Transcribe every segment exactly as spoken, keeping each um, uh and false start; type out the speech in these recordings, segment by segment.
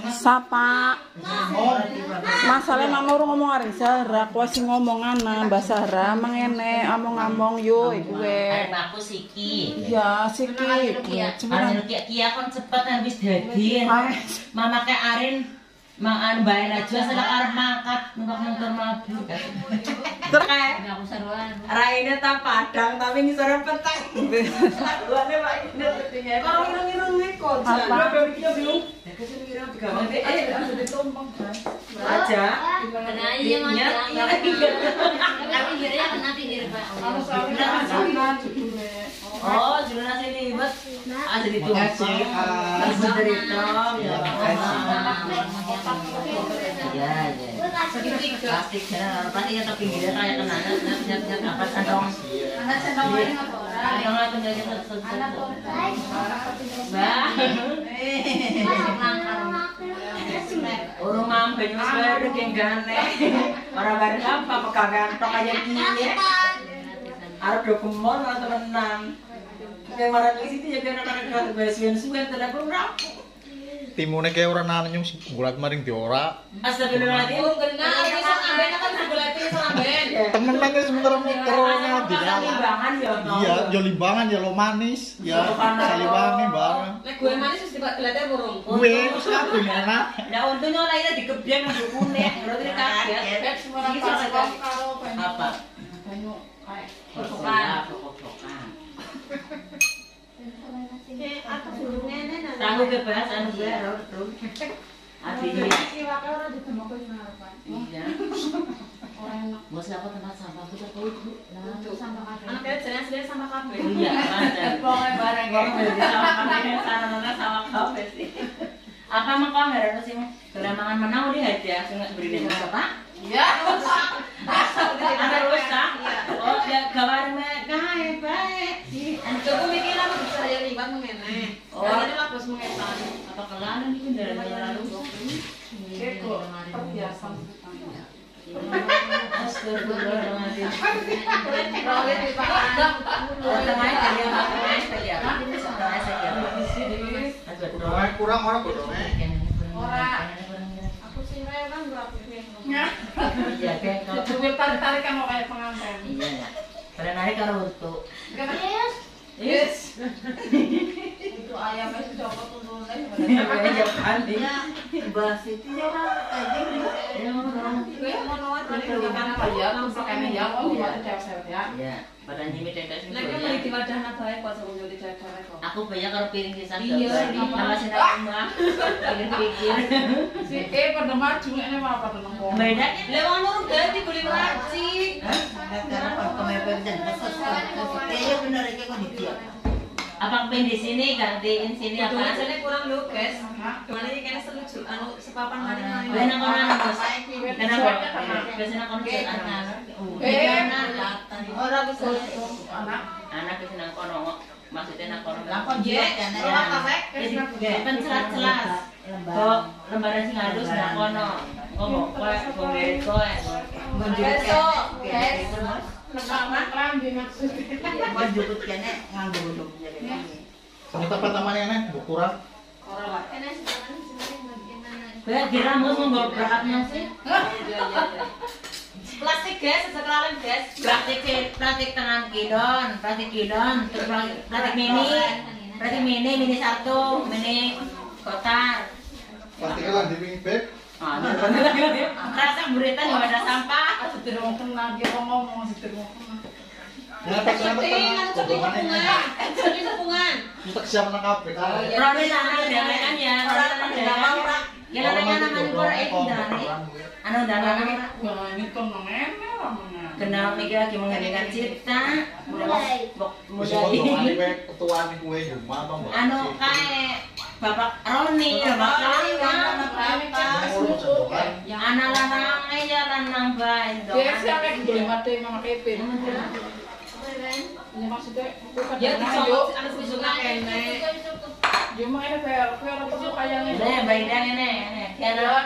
Sapa. Masalahnya mama urung ngomong arek Zahra, kowe sing ngomongan Mbak Zahra mengene omong-omong yo iku wae. Aku Siki. Iya, Siki. Cuman Kia kon cepet habis dadi. Mama ke Arin mangan bae aja selek arep mangkat numpak motor mabuk. Terus kae aku seruan. Raine ta Padang tapi ngisore petek. Laguane Pak Ine pentingnya. Karo ireng-ireng neko. Apa iki yo bingung. Kesini kira digawe eh langsung ditumpang kan. Aja. Kena iya mangan. Tapi kira kena pinggir Pak. harus harus judulnya. Oh, judulnya sini bet. Ah jadi tumpang. Langsung dari tom ya. Iya, iya. Plastik ya, pasti ya tapi pinggirnya kayak kena nyat-nyat apa sandong. Anak sandong ini apa ora? Sandong apa penjajah tersebut. Mbak. Urung mampu nyus baru genggane. Orang bareng apa pegangan tok aja gini. Arep do kemon atau temenan. Kayak marah di situ ya biar anak-anak bahasian suwen tenan kurang. Timune kayak ora nanyung gulat maring di ora. Astagfirullahaladzim. Oh, benar. Bisa ngamben kan gulat iki samben. Temen nang sementara mikronya di limbangan ya. Iya, yo limbangan ya lo manis. Ya saliwangi bareng. Nek gue manis wis tiba gelate burung. Gue wis aku mana? Lah untungnya lainnya dikebyeng nang kunek. Berarti kaget. Apa? Banyu kae. Kokokan, kokokan. Tahu bebas anu gue ro. Artinya iya. Bos apa tempat sampah kita tahu Bu. Nah, sampah kafe. Anak kecil jenenge asline sampah kafe. Iya, ada. Pokoke bareng. Pokoke sampah kafe sana-sana sampah kafe sih. Apa mah kok ngarep sih gelamangan menang udah hadiah sing beri nek apa? Iya. Ada rusak. Oh, ya gawar mek kae bae. Aku mikir apa bisa ya liwat ngene. Oh, ini lah bos mengetan. Apa kelan iki kendaraan lalu. Keko terbiasa. Astagfirullahaladzim. Boleh dipakai. Tengah kali apa? Tengah kali apa? Tengah kali apa? Kurang orang bodone. Ora. Aku sih memang berapa nih. Iya, kayak kalau Duit tarik-tarik kan mau kayak pengantin. iya ya. Pada narik karo untuk. Yes. Yes. Itu ayamnya sudah potong Iya, kali. Bahas itu ya aja Ya, ngomong. gue mau nuat dari pendidikan apa ya terus pakainya ya oh buat cewek ya. Iya, pada nyimit tetes Lagi beli di wadah nabae kok sebelum jadi cewek kok. aku banyak kalau piring sisa Iya, sama sih rumah pikir-pikir Si eh pada maju ini apa pada nongkrong. beda lewat nurut ganti beli waci apa pengen di sini gantiin sini apa Biasanya kurang lu guys. Gimana ini kayaknya selucu anu sepapan mari-mari. benar orang bos kenapa biasanya kon anak Eh, orang bisa anak. anak bisa nang kono maksudnya nang kono Lakon je, ora kasek. jadi kan celat-celat kok lembaran sing halus nang kono ngomong kowe kowe kowe Besok, guys. Pertama klambi maksudnya. kok juput kene nganggo bodong jadi Ternyata pertamanya nih bukuran. Ora lah. Kayak kira mau ngomong beratnya sih Plastik guys, sesekali guys. plastik plastik tangan kidon plastik kidon terus plastik mini plastik mini mini satu mini kotak Plastiknya lah di wing bag. rasa buritan nggak ada sampah Sudah mau kena dia ngomong sudah mau kena. Nyata nyata Cuti, cuti kepungan. Cuti kepungan. Kita siapa nang kabeh kan. Roni tangan kan ya Roni tangan ya namanya namanya Korea itu dari anu dalam Wah, ini kan nengene ramenya. kenal mikir lagi menghadirkan cipta mulai Bisa ngomong ane wae ketua nih kowe rumah apa mbak? anu kayak bapak Roni bapak Roni anak lanang aja lanang baik Dia siapa yang boleh mati memang kepin. Ini maksudnya bukan ya dicopot anak susunya kene. Dia mah ini kayak kayak orang tuh kayaknya. ini baik dan ini ini Ya,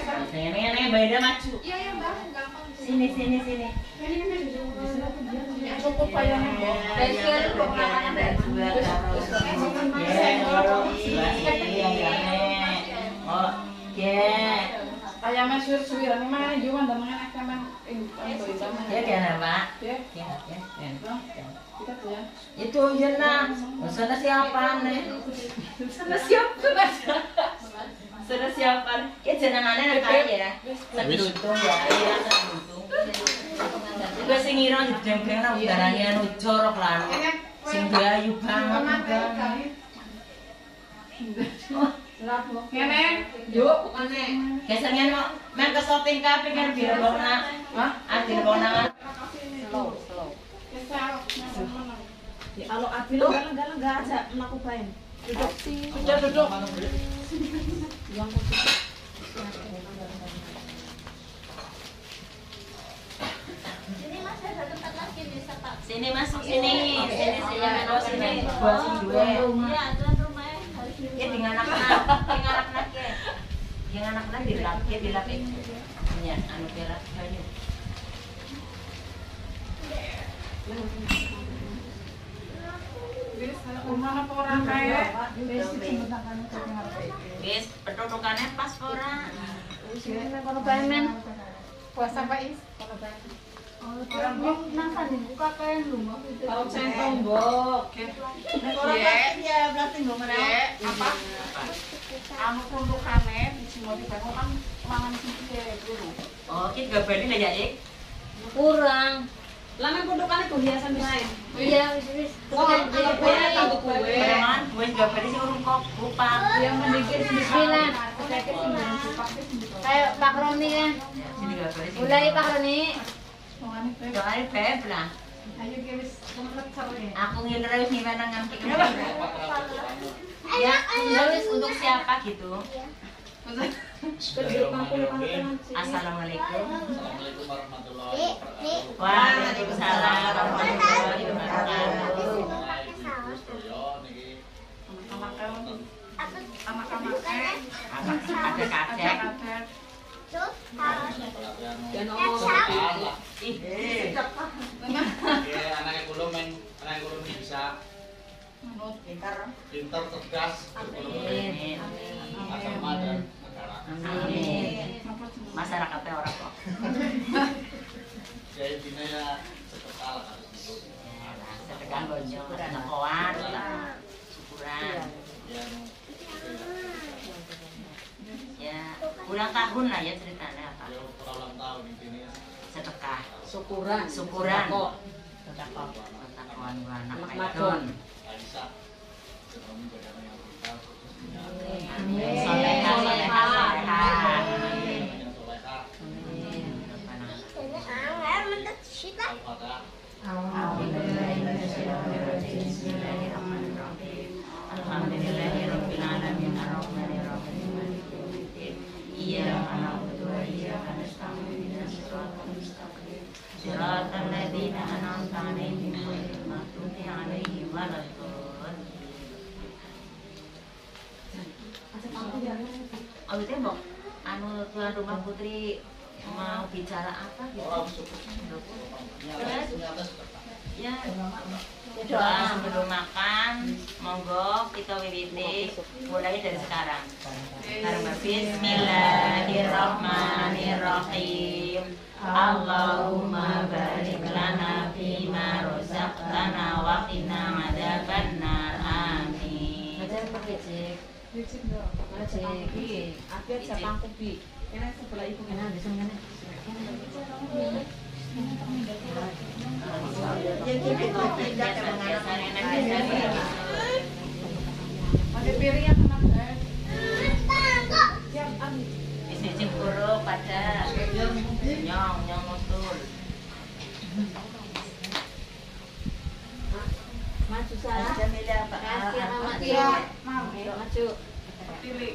ini ini beda maju sini sini sini cukup payahnya kok. Pensiun pengalaman dan juga taruh. Ya, orang oh, ya. Ayamnya suwir-suwiran mana juga dan mana kaman Ya kan, Pak? Ya. Ya, ya. Kita tuh ya. Itu jenang. Sana siapa nih? Sana siapa? Sana siapa? Ya jenengannya nak kaya. Sedutung ya, iya sedutung. Juga sing ngira jeng-jeng nang udarane anu jorok lan. Sing ayu banget. Ngene, yuk, ngene. Biasanya mau main ke shopping kafe kan biar bawa nak, ah, adil bawa nak. Slow, slow. Kalau Adil galang-galang nggak aja melakukan. Duduk sih. Sudah duduk. Sini masuk sini, sini sini masuk sini, buat sini dua. Iya, tuan rumahnya harus Ya dengan anak-anak, dengan anak-anak ya, dengan anak-anak dilap, ya dilap itu. Ya, anu perak banyak. Rumah apa orang kaya? Guys, pendudukannya pas orang. kalau pengen Puasa Pak Is. orang nasa dibuka kayak rumah gitu. Kalau centong bok. Nek ora pasti ya berarti nggak mana. Apa? Anu produkannya di sini mau dibangun kan mangan sini dulu. Oh, kita gak beli lah ya, Dik. Kurang. Lama produkannya tuh hiasan lain. Iya, wis wis. Oh, kalau kue tambah kue. Barengan, gue juga beli sih urung kok lupa. Yang mendikit Bismillah. Kayak makaroni kan. Sini gak beli sih. Mulai makaroni. Soalnya beb lah. Ayo guys, kemelet ya. Aku ngiler wis nih mana ngamtik. Ya, terus untuk siapa gitu? Assalamualaikum. Assalamualaikum warahmatullahi wabarakatuh. Waalaikumsalam warahmatullahi wabarakatuh. Anak-anaknya Ada kakek. dan ngomong. Ih, Ya, anaknya kulo men, anaknya kulo bisa pintar. pintar, cerdas, Amin. agama dan negara. Amin. Masyarakatnya orang kok. Ya intinya ya sedekah lah harus itu. Sedekah gonjong, sekoan, syukuran. Yang Ya, ulang tahun lah ya ceritanya apa? ya ulang tahun intinya Sedekah, Syukuran. syukuran. Kok. Sedekah. Pengetahuan anak Anak madon. Aisyah sudah menjadi anak yang pintar, khususnya Amin. Solehah, solehah, solehah. Amin. Yang solehah. Al-Fatihah. Alhamdulillahirabbil alamin arrahmanir rahim maliki yaumiddin. Iyyaka na'budu wa iyyaka nasta'in ihdinas siratal mustaqim. Siratal ladzina an'amta 'alaihim ghairil maghdubi 'alaihim waladdallin. Oh, itu Mbok. Anu tuan rumah putri mau bicara apa gitu? Orang syukur. Nyata, nyata sedekah. Ya, doa sebelum makan, monggo kita wiwiti mulai dari sekarang. Karena Bismillahirrahmanirrahim. Allahumma barik lana fima razaqtana wa qina adzabannar. Amin. Ngajar pakai cek. Ngajar. Akhir siapa kopi? Ini sebelah ibu Enak di sana. Ada piring yang kena guys. Isi cemburu pada nyong nyong mutul. Maju salah. Jamilah Pak. Kasih mama Iya, dia. mau. Maju. Pilih.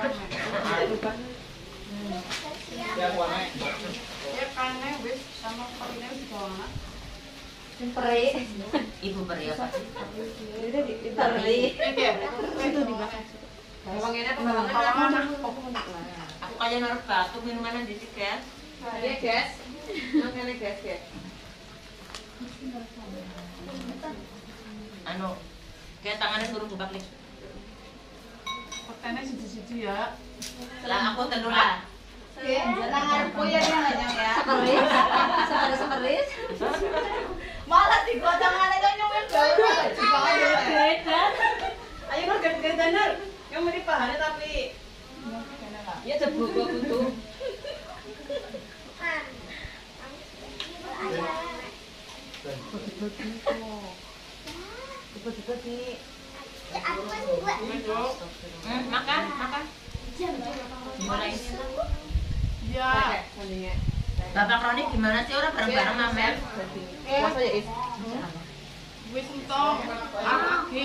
Yang warna Ya karena wis sama pernya di bawah. Peri. Ibu beri apa sih? Peri. Itu di mana? Bawang ini apa Kalau bawang? mana? Aku kayak naruh batu minuman di sini ya. Iya guys. Makanya guys guys. Anu, kayak tangannya suruh buka klik. Petene siji-siji ya. Lah aku telu lah. Jangan ngarep ya dia ngajang ya. Semeris, semeris, semeris. Malah digodangannya kan nyumin baru beda. Ayo kan ganti-ganti bener. Yang mirip pahannya tapi ya ceblok gua kudu. Hmm, makan, makan. Mulai. Iya. Bapak Roni gimana sih orang bareng-bareng Mamel? Puasa ya, Is. Wis entok. Lagi.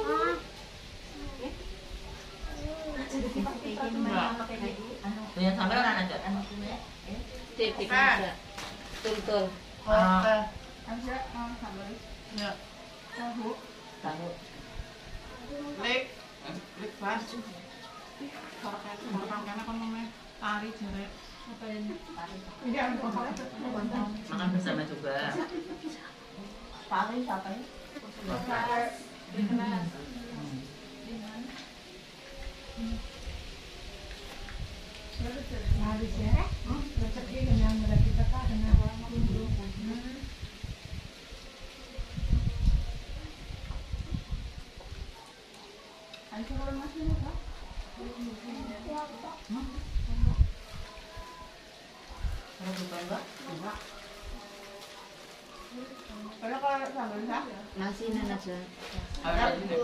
Banyak sampai orang aja. Titik aja. Betul. Ah. Ya. Tahu. Tahu. Lek. Lek pas. Orang kana kon ngomong tari jeret. Makan bersama juga. Paling siapa ya? Kalau bukan enggak? Enggak. Kalau kalau sambal sah? Nasi aja. Ada lagi nih.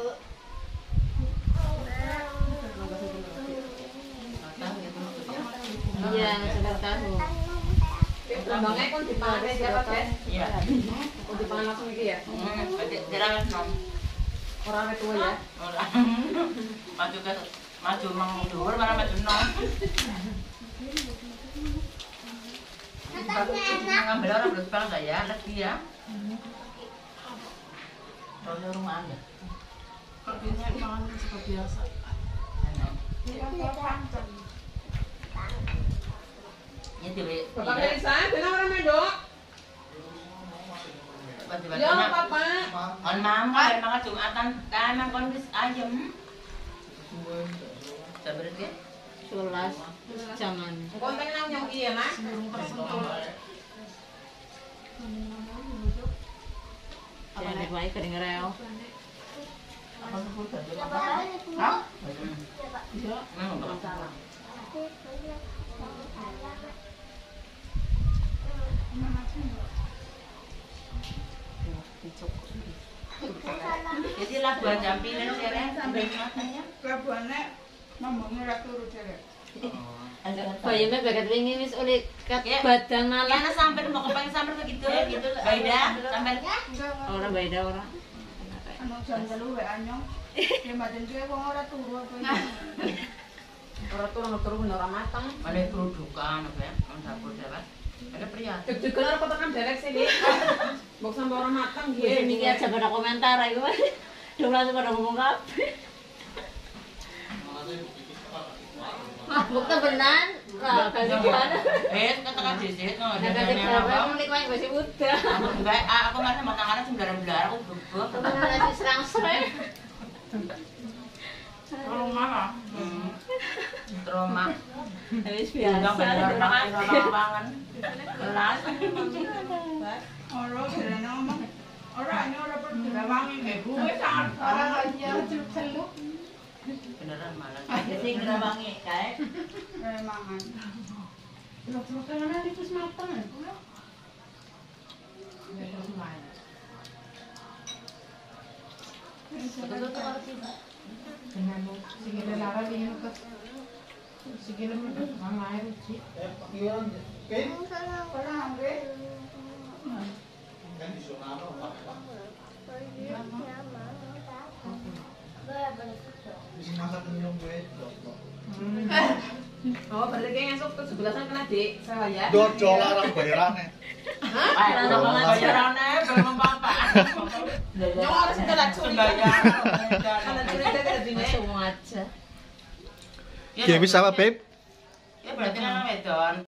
Iya, sudah tahu. Lambangnya kan dipangan aja Pak. Iya. Oh dipangan langsung iki ya. Hmm, berarti jalan nom. Orang itu ya. Ora. Maju ke maju mang dhuwur malah maju nom. Ngambil orang belum sekolah enggak ya? Lagi ya. Kalau rumah aja. Kok bisa makan seperti biasa. Ya dewe. Bapak Elisa, benar orang medok. Ya Papa. Kon mam kan makan Jumatan, kan mang kon wis ayem. Sabar ya. Sulas jangan. Konten nang nyong iya, Mas. Jangan baik kedengeran. Apa sebut tadi? Hah? Iya. Memang enggak salah. Jadi lagu jampi dan sereng sampai matanya. Labuannya mamangnya ra turu jare. Bayamnya bagat wingi wis oleh kat badan Ya malah. ana sampai mau kepengen sampai begitu gitu. Baida sampai Ora beda ora. Anu jam telu wae anyong. Ya maden kuwi wong ora turu apa ya. Ora turu turu bener ora mateng. mana kerudukan apa ya? Kan dapur dewek. Ada pria. Deg-degan arep tekan derek sini. Mbok sampe ora mateng Wis nggih. niki aja pada komentar iku. Dong langsung pada ngomong kabeh. Ah, bukti benan. Lah, kan gimana? Eh, katakan disit nggak ada Ada di yang bawah apa? mulai main masih udah. Aku baik, aku masih mau tangannya sembilan-sembilan, aku bubuk. Temen lagi serang-serang. Kalau mana? Trauma. Habis Enggak biasa. benar makan lapangan. Kelas. Ora jarane ngomong. Ora ini ora perlu wangi nggih kuwi sak ora aja celuk-celuk. Beneran malah. Jadi ngerawangi kae. Eh mangan. Celuk-celuk kan iki wis mateng. Sikile lara dingin ke sikile mang air uji. Ora angge. Oh, berarti kayak ngesuk tuh sebelasan kena dik, saya ya. Dojo larang bayarannya. Hah? Bayarannya belum apa-apa. Nyong harus kita curi. Bayar. Kalau curi kita tidak dine. Langsung aja. Game apa, Beb? Ya berarti kan wedon.